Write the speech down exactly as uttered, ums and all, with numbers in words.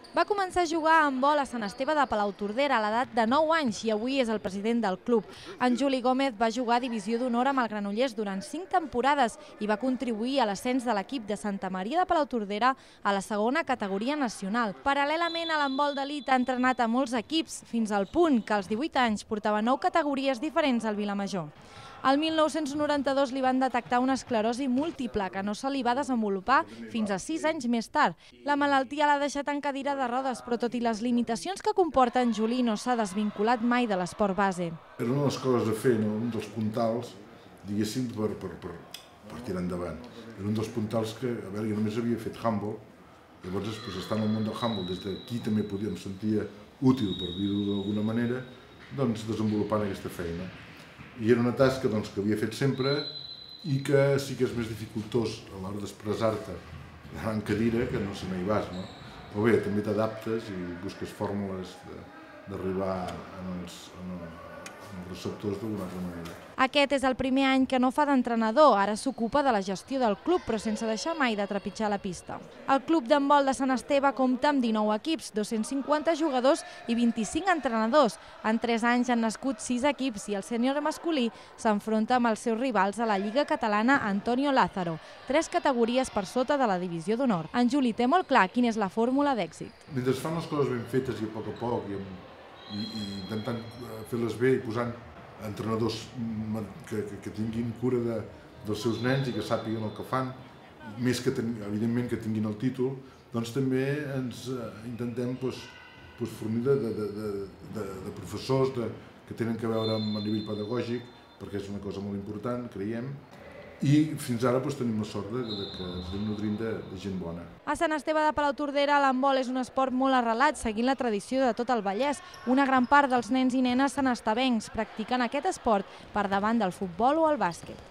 Va començar a jugar a handbol a Sant Esteve de Palautordera a l'edat de nou anys i avui és el president del club. En Juli Gómez va jugar a Divisió d'Honor amb el Granollers durant cinc temporades i va contribuir a l'ascens de l'equip de Santa Maria de Palautordera a la segona categoria nacional. Paral·lelament a l'handbol d'elit ha entrenat a molts equips, fins al punt que als divuit anys portava nou categories diferents al Vilamajor. El mil nou-cents noranta-dos li van detectar una esclerosi múltiple que no se li va desenvolupar fins a sis anys més tard. La malaltia l'ha deixat en cadira de rodes, però tot i les limitacions que comporta, en Juli no s'ha desvinculat mai de l'esport base. Era una de les coses a fer, no? Un dels puntals, diguéssim, per, per, per, per tirar endavant. Era un dels puntals que, a veure, jo només havia fet handball, llavors, pues, estant al món del handball, des d'aquí també podia, em sentia útil, per dir-ho d'alguna manera, doncs, desenvolupant aquesta feina. I era una tasca doncs, que havia fet sempre i que sí que és més dificultós a l'hora d'expressar-te en cadira que no sé on hi vas, no? Però bé, també t'adaptes i busques fórmules d'arribar en els, en els receptors d'una altra manera. Aquest és el primer any que no fa d'entrenador, ara s'ocupa de la gestió del club, però sense deixar mai de trepitjar la pista. El club d'handbol de Sant Esteve compta amb dinou equips, dos-cents cinquanta jugadors i vint-i-cinc entrenadors. En tres anys han nascut sis equips i el sènior masculí s'enfronta amb els seus rivals a la Lliga Catalana Antonio Lázaro, tres categories per sota de la Divisió d'Honor. En Juli té molt clar quina és la fórmula d'èxit. Mentre es fan les coses ben fetes i a poc a poc i, i, i intentant fer-les bé i posant entrenadors que, que, que tinguin cura de, dels seus nens i que sàpiguen el que fan, més que ten, evidentment que tinguin el títol, doncs també ens eh, intentem pues, pues, fornir de, de, de, de, de professors de, que tenen que veure amb el nivell pedagògic, perquè és una cosa molt important, creiem, i fins ara doncs, tenim la sort de, de que ens anem nodrint de, de gent bona. A Sant Esteve de Palautordera l'handbol és un esport molt arrelat, seguint la tradició de tot el Vallès. Una gran part dels nens i nenes sanestavencs practiquen aquest esport per davant del futbol o el bàsquet.